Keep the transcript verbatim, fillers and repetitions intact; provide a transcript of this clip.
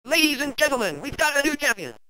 Ladies and gentlemen, we've got a new champion.